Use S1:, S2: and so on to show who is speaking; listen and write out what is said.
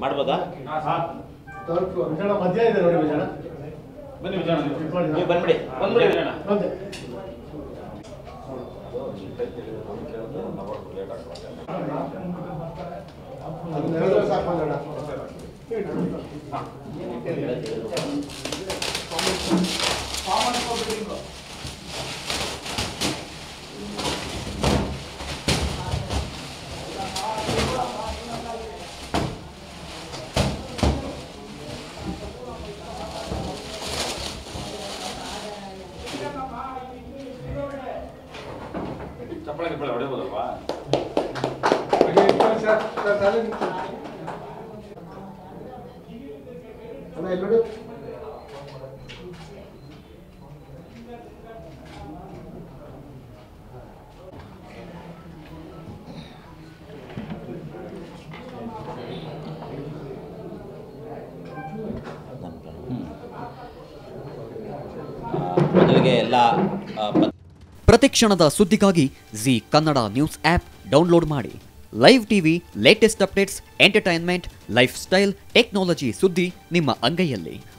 S1: ಮಾಡ್ಬೋದಾ?
S2: Third floor Vijayanna ಮಧ್ಯ ಇದೆ ನೋಡಿ ವಿಜಯಣ್ಣ.
S1: ಬನ್ನಿ ವಿಜಯಣ್ಣ, ನೀವು ಬಂದ್ಬಿಡಿ ವಿಜಯಣ್ಣ.
S2: ಸಾಕು ಬಂದಣ್ಣ.
S1: ಚಪ್ಪಳ ಗಿಪ್ಪಳ ಹೊಡೆಯಬಹುದಲ್ವಾ?
S2: ಅಣ್ಣ ಇಲ್ಲಿ ನೋಡಿ.
S1: ಮೊದಲಿಗೆ ಎಲ್ಲ
S3: ಪ್ರತಿಕ್ಷಣದ ಸುದ್ದಿಗಾಗಿ Zee Kannada news app download ಮಾಡಿ. Live TV, latest updates, entertainment, lifestyle, technology ಸುದ್ದಿ ನಿಮ್ಮ ಅಂಗೈಯಲ್ಲಿ.